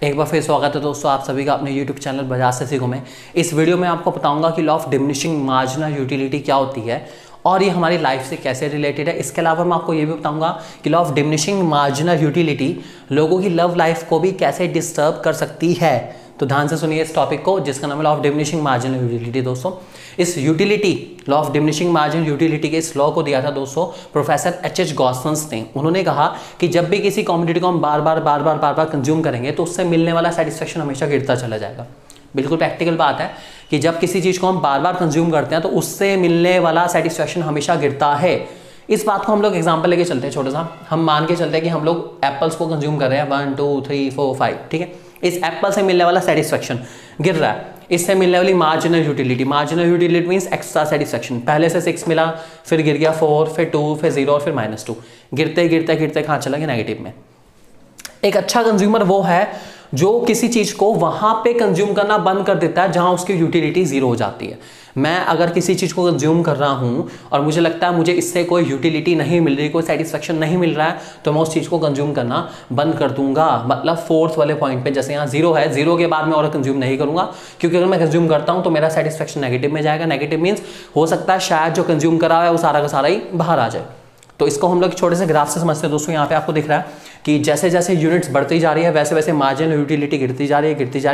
एक बार फिर स्वागत है दोस्तों आप सभी का अपने YouTube चैनल बजाज से सीखो में। इस वीडियो में आपको बताऊंगा कि law of diminishing marginal utility क्या होती है और ये हमारी लाइफ से कैसे रिलेटेड है। इसके अलावा मैं आपको ये भी बताऊंगा कि law of diminishing marginal utility लोगों की लव लाइफ को भी कैसे डिस्टर्ब कर सकती है। तो ध्यान से सुनिए इस टॉपिक को जिसका नाम है law of diminishing marginal utility. दोस्तों इस utility law of diminishing marginal utility के इस लॉ को दिया था दोस्तों प्रोफेसर एच गॉसन्स ने। उन्होंने कहा कि जब भी किसी कमोडिटी को हम बार बार कंज्यूम करेंगे तो उससे मिलने वाला सेटिस्फेक्शन हमेशा गिरता चला जाएगा। बिल्कुल प्रैक्टिकल बात है कि जब किसी चीज़ को हम बार बार कंज्यूम करते हैं तो उससे मिलने वाला सेटिस्फेक्शन हमेशा गिरता है। इस बात को हम लोग एग्जांपल लेके चलते हैं छोटा सा। हम मान के चलते हैं कि हम लोग एप्पल्स को कंज्यूम कर रहे हैं 1 2 3 4 5, ठीक है। इस एप्पल से मिलने वाला सेटिस्फेक्शन गिर रहा है। इससे मिलने वाली marginal utility means extra satisfaction. पहले से 6 मिला, फिर गिर गया 4, फिर 2, फिर 0 और फिर -2। गिरते गिरते गिरते कहाँ चला गया? नेगेटिव में। एक अच्छा कंज्यूमर वो है जो किसी चीज को वहां पे कंज्यूम करना बंद कर देता है जहां उसकी यूटिलिटी 0 हो जाती है। मैं अगर किसी चीज को कंज्यूम कर रहा हूं और मुझे लगता है मुझे इससे कोई यूटिलिटी नहीं मिल रही, कोई सेटिस्फेक्शन नहीं मिल रहा है, तो मैं उस चीज को कंज्यूम करना बंद कर दूंगा। मतलब फोर्थ वाले पॉइंट पे जैसे यहाँ 0 है, 0 के बाद मैं और कंज्यूम नहीं करूंगा, क्योंकि अगर मैं कंज्यूम करता हूं तो मेरा सेटिस्फेक्शन नेगेटिव में जाएगा। नेगेटिव मीन्स हो सकता है शायद जो कंज्यूम करा हुआ है वो सारा का सारा ही बाहर आ जाए। तो इसको हम लोग छोटे से ग्राफ से समझते हैं दोस्तों। यहाँ पे आपको दिख रहा है कि जैसे जैसे यूनिट्स बढ़ती जा रही है वैसे वैसे मार्जिनल यूटिलिटी गिरती जा रही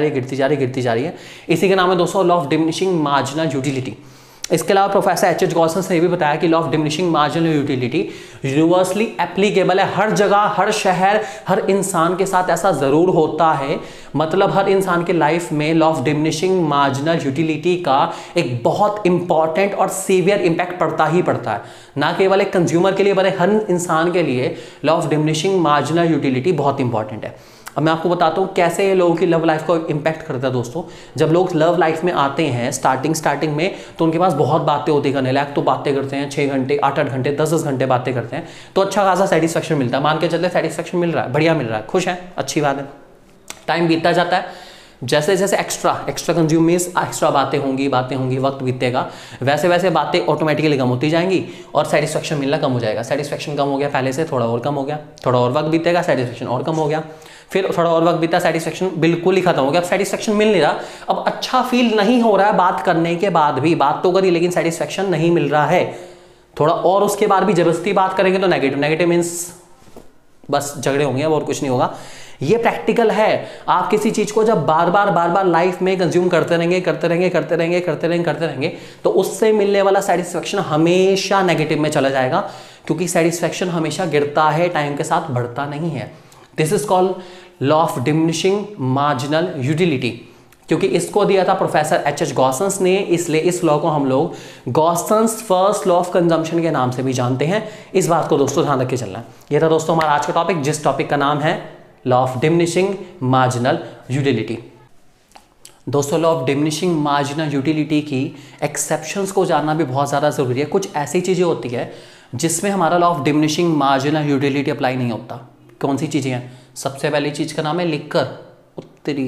है। इसी का नाम है दोस्तों law of diminishing marginal utility. इसके अलावा प्रोफेसर एच गॉसन्स ने भी बताया कि law of diminishing marginal utility universally applicable है। हर जगह, हर शहर, हर इंसान के साथ ऐसा जरूर होता है। मतलब हर इंसान के लाइफ में law of diminishing marginal utility का एक बहुत इंपॉर्टेंट और सीवियर इंपैक्ट पड़ता ही पड़ता है। ना केवल एक कंज्यूमर के लिए बल्कि हर इंसान के लिए law of diminishing marginal utility बहुत इंपॉर्टेंट है। अब मैं आपको बताता हूँ कैसे ये लोगों की लव लाइफ को इम्पैक्ट करता है। दोस्तों जब लोग लव लाइफ में आते हैं स्टार्टिंग में तो उनके पास बहुत बातें होती करने लायक, तो बातें करते हैं 6 घंटे, 8 घंटे, 10 घंटे बातें करते हैं, तो अच्छा खासा सेटिस्फेक्शन मिलता है। मान के चलते सेटिस्फेक्शन मिल रहा है, बढ़िया मिल रहा है, खुश है, अच्छी बात है। टाइम बीतता जाता है, जैसे जैसे एक्स्ट्रा कंज्यूम मीन्स एक्स्ट्रा बातें होंगी, वक्त बीतेगा, वैसे वैसे बातें ऑटोमेटिकली कम होती जाएंगी और सेटिस्फेक्शन मिलना कम हो जाएगा। सेटिस्फेक्शन कम हो गया पहले से, थोड़ा और कम हो गया, थोड़ा और वक्त बीतेगा, सेटिस्फेक्शन और कम हो गया, फिर थोड़ा और वक्त बीता, सेटिस्फेक्शन बिल्कुल ही खत्म हो गया। अब सेटिस्फेक्शन मिल नहीं रहा, अब अच्छा फील नहीं हो रहा है बात करने के बाद भी। बात तो करी लेकिन सेटिस्फेक्शन नहीं मिल रहा है। थोड़ा और उसके बाद भी जबरदस्ती बात करेंगे तो नेगेटिव मीन्स बस झगड़े होंगे, अब और कुछ नहीं होगा। ये प्रैक्टिकल है। आप किसी चीज को जब बार बार लाइफ में कंज्यूम करते रहेंगे तो उससे मिलने वाला सेटिस्फेक्शन हमेशा नेगेटिव में चला जाएगा, क्योंकि सेटिस्फेक्शन हमेशा गिरता है, टाइम के साथ बढ़ता नहीं है। This is called law of diminishing marginal utility, क्योंकि इसको दिया था प्रोफेसर एच गॉसन्स ने, इसलिए इस लॉ को हम लोग Gossen's first law of consumption के नाम से भी जानते हैं। इस बात को दोस्तों ध्यान रख के चलना है। यह था दोस्तों हमारा आज का टॉपिक, जिस टॉपिक का नाम है law of diminishing marginal utility. दोस्तों law of diminishing marginal utility की एक्सेप्शंस को जानना भी बहुत ज़्यादा ज़रूरी है। कुछ ऐसी चीज़ें होती है जिसमें हमारा law of diminishing marginal utility apply नहीं होता। कौन सी चीज़ें हैं? सबसे पहली चीज़ का नाम है लिकर। उत्तरी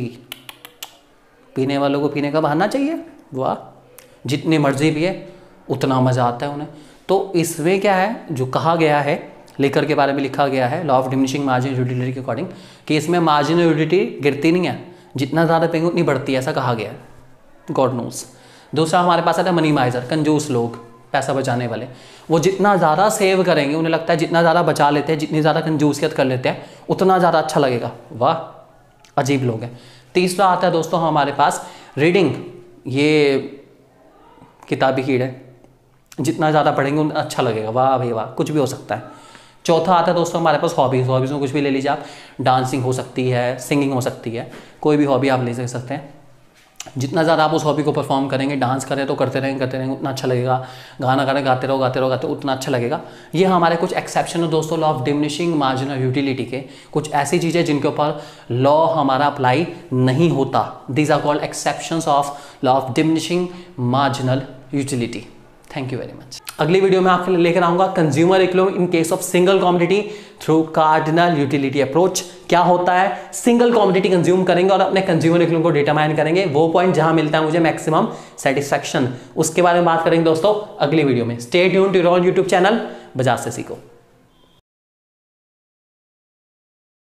पीने वालों को पीने का बहाना चाहिए, वाह, जितनी मर्जी पिए उतना मज़ा आता है उन्हें। तो इसमें क्या है, जो कहा गया है लिकर के बारे में लिखा गया है law of diminishing marginal utility के अकॉर्डिंग कि इसमें मार्जिनल यूटिलिटी गिरती नहीं है, जितना ज़्यादा पिएंगे उतनी बढ़ती है, ऐसा कहा गया है, गॉड नोस। दूसरा हमारे पास आता है मनी माइजर, कंजूस लोग, पैसा बचाने वाले। वो जितना ज़्यादा सेव करेंगे, उन्हें लगता है जितना ज़्यादा बचा लेते हैं, जितनी ज़्यादा कंजूसियत कर लेते हैं उतना ज़्यादा अच्छा लगेगा, वाह, अजीब लोग हैं। तीसरा आता है दोस्तों हमारे पास रीडिंग, ये किताबी कीड़े, जितना ज़्यादा पढ़ेंगे उतना अच्छा लगेगा, वाह भाई वाह, कुछ भी हो सकता है। चौथा आता है दोस्तों हमारे पास हॉबीज़ में कुछ भी ले लीजिए आप। डांसिंग हो सकती है, सिंगिंग हो सकती है, कोई भी हॉबी आप ले सकते हैं। जितना ज़्यादा आप उस हॉबी को परफॉर्म करेंगे, डांस करें तो करते रहेंगे उतना अच्छा लगेगा, गाना गाने गाते रहो उतना अच्छा लगेगा। ये हमारे कुछ एक्सेप्शन है दोस्तों law of diminishing marginal utility के। कुछ ऐसी चीज़ें जिनके ऊपर लॉ हमारा अप्लाई नहीं होता। These are called exceptions of law of diminishing marginal utility. Thank you very much. अगली वीडियो में आपके लिए लेकर आऊंगा consumer economy in case of single commodity through cardinal utility approach. क्या होता है, सिंगल कमोडिटी कंज्यूम करेंगे और अपने कंज्यूमर इकोनॉमी को डिटरमाइन करेंगे, वो पॉइंट जहां मिलता है मुझे मैक्सिमम सेटिस्फेक्शन, उसके बारे में बात करेंगे दोस्तों अगली वीडियो में। Stay tuned to your YouTube channel Bajaj से सीखो।